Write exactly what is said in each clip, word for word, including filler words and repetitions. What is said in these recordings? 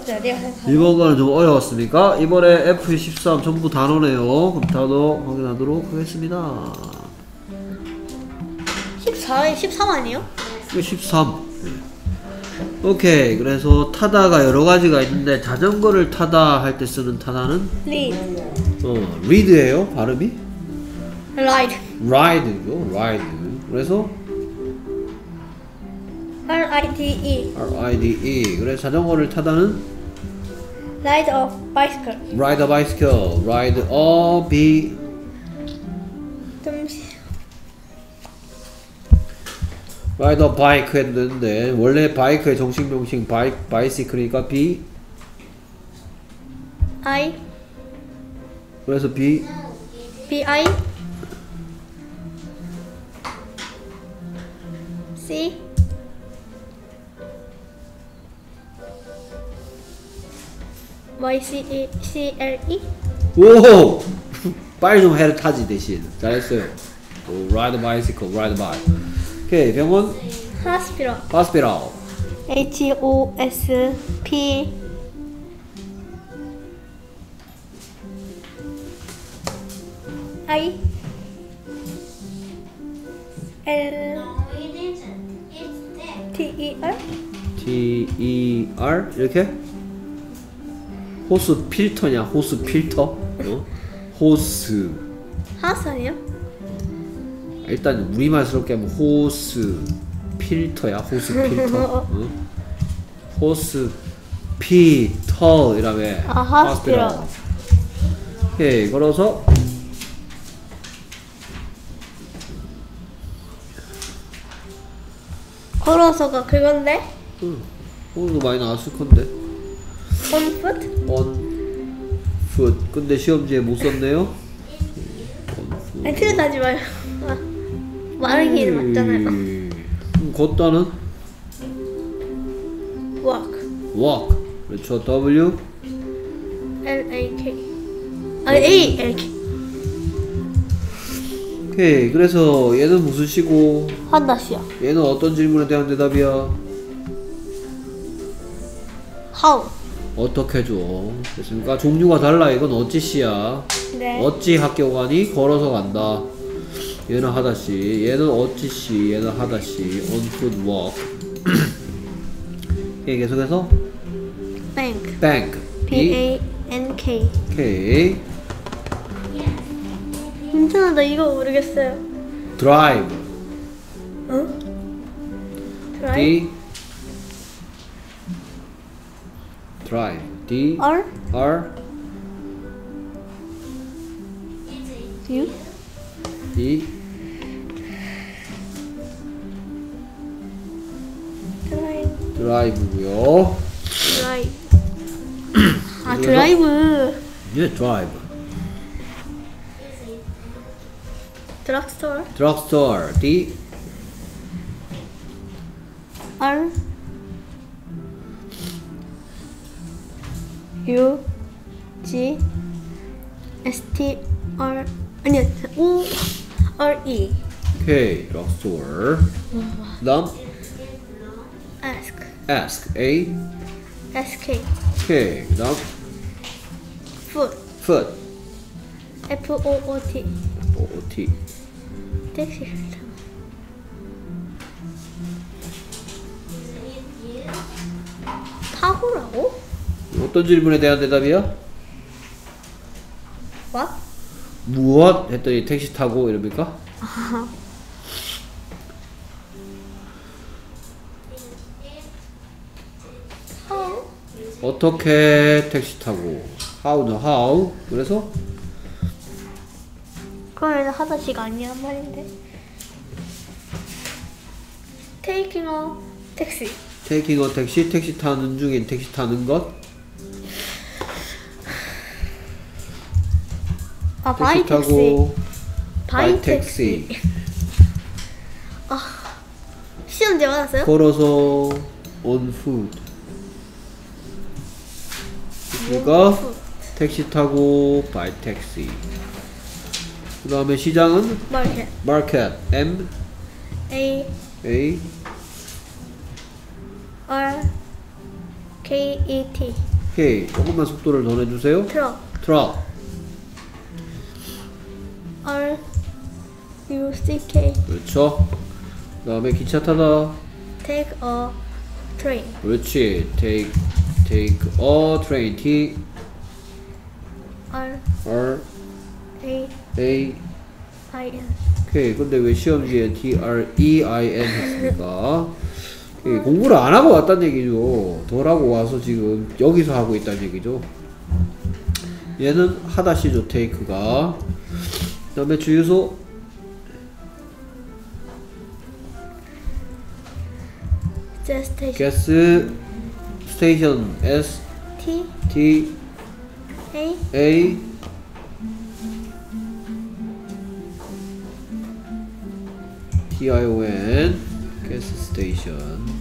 네, 내가 생각해. 이번 거는 좀 어려웠습니까? 이번에 에프 십삼 전부 단어네요. 그럼 단어 확인하도록 하겠습니다. 십사에 십삼 아니에요? 이거 십삼. 네. 오케이. 그래서 타다가 여러 가지가 있는데 자전거를 타다 할 때 쓰는 타다는 리드. 어, 리드예요. 발음이 라이드. ride죠. ride. 그래서 R I D E. R I D E. 그래서 자전거를 타다는 Ride a bicycle. ride a bicycle. ride a b 좀 ride a bike 했는데 원래 바이크의 정식 명칭 바이 바이시클이니까 b I 그래서 b B I C Y C E C L E. 오! 빨리 좀 해를 타지 대신 잘했어요. 오, ride a bicycle, ride a bike. 오케이 병원 Hospital. hospital. H O S P I L T E R. T E R 이렇게 호스 필터냐 호스 필터? 어? 호스 하우스 아니에요? 일단 우리말스럽게 하면 호스 필터야 호스 필터. 어? 호스 피터 이라며. 아, hospital. 오케이 걸어서 걸어서가 그건데? 응. 오늘도 많이 나왔을 건데. On foot? on foot. 근데 시험지에 못 썼네요. on foot. 아니 틀렸다지 마요. 아, 말하기 일 맞잖아요. 음, 걷다는 Walk. walk. 그렇죠. W L A K. 아니 A L K. 오케이. 그래서 얘는 무슨 시고 한다시요. 얘는 어떤 질문에 대한 대답이야? How? 어떻게 줘? 됐습니까? 종류가 달라. 이건 어찌시야. 네. 어찌 학교 가니? 걸어서 간다. 얘는 하다시. 얘는 어찌시. 얘는 하다시. on foot walk. 오케이. 계속해서 Bank. bank. B A N K. 오케이. 괜찮아, 나 이거 모르겠어요. drive. 어? Drive? D drive. D R? R U? E 드라이브. 드라이브고요. 드라이브. 아, 드라이브. 예, drive. 드럭스토어. drugstore. D R U G S T R 아니야 O R E. 오케이. drugstore. 그다음 Ask. ask. A S K. 오케이. 그다음 Foot. foot. F O O T. O T. 택시. 타고라고? 어떤 질문에 대한 대답이야? What? 무엇? 했더니 택시 타고 이럽니까? How? 어떻게 택시 타고? how죠, how. 그래서 그러면 하다시가 아니란 말인데. Taking a taxi. taking a taxi, 택시 타는 중인 택시 타는 것. 아, 택시 바이 택시. 타고 바이 by 택시. taxi. 아, 시험제 받았어요? 걸어서 on foot. 그러니까 택시 타고 by taxi. 그 다음에 시장은 마켓. market. M A A R K E T. 오케이. 조금만 속도를 더 내주세요. 트럭. 트럭. R U C K. 그렇죠. 그 다음에 기차 타다. Take a train. 그렇지. take take a train. T R R A A I N. 오케이. 근데 왜 시험지에 T R E I N 했습니까? 오케이. 공부를 안 하고 왔단 얘기죠. 덜 하고 와서 지금 여기서 하고 있다는 얘기죠. 얘는 하다시죠. take가. 그 다음에 주유소. Gas station. 가스 스테이션. S T T A A T I O N 가스 스테이션.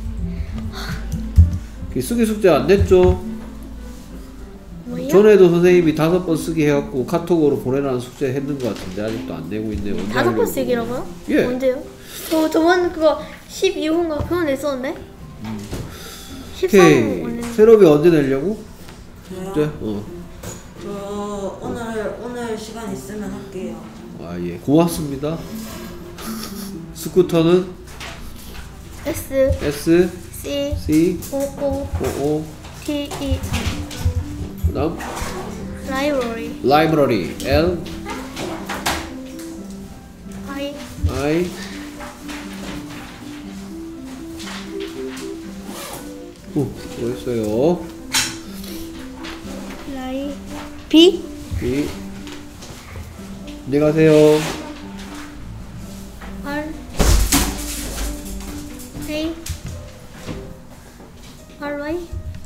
쓰기 숙제 안 냈죠? 뭐야? 전에도 선생님이 다섯 번 쓰기 해갖고 카톡으로 보내라는 숙제 했는 것 같은데 아직도 안 내고 있네. 언제 다섯 번 하려고. 쓰기라고요? 예. 언제요? 저 저번 그거 십이 호인가 그거 냈었는데. 오케이. 십삼 호 원래. 새롭이 언제 내려고? 저요? 네? 어. 저 오늘 오늘 시간 있으면 할게요. 아, 예. 고맙습니다. 스쿠터는 S S C C O O O O T E 그다음 Library. 라이브러리 L I I 오, 뭐였어요? 라이 B B 안녕하세요. R A R Y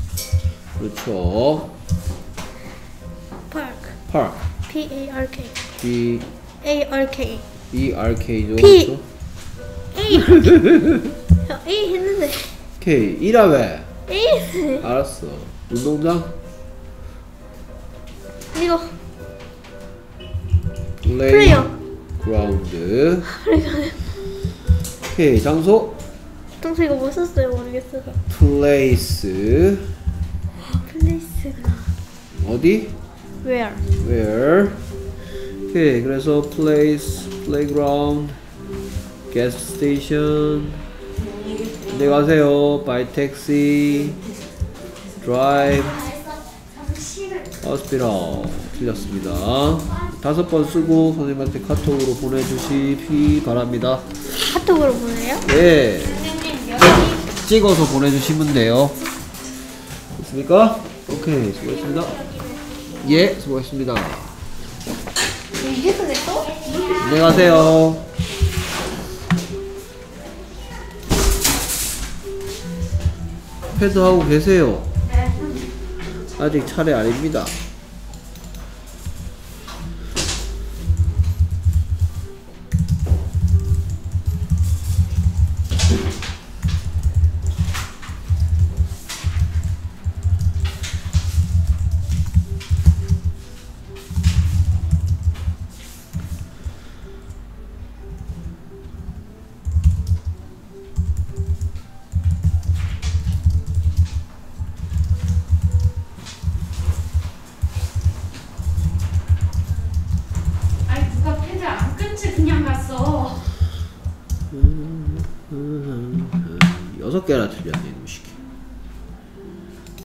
그렇죠. Park. Park P A R K B A R K E R K죠. P. 그렇죠? A R K A 했는데 K 일화회. A 알았어. 운동장 이거 플레이 플레이어. 그라운드. 오케이. 장소 동서 이거 뭐 썼어요? 모르겠어요. 플레이스 플레이스가 어디? Where? Where? 오케이. 그래서 place, playground, gas station. 안녕하세요. by taxi, drive, hospital. 틀렸습니다. 다섯 번 쓰고 선생님한테 카톡으로 보내주시기 바랍니다. 카톡으로 보내요? 네. 찍어서 보내주시면 돼요. 됐습니까? 오케이. 수고했습니다. 예, 수고했습니다. 이게 근데 또? 안녕하세요. 패드하고 계세요. 아직 차례 아닙니다. 아니 누가 패드 안 끊지 그냥 갔어. 여섯 개나 틀렸네.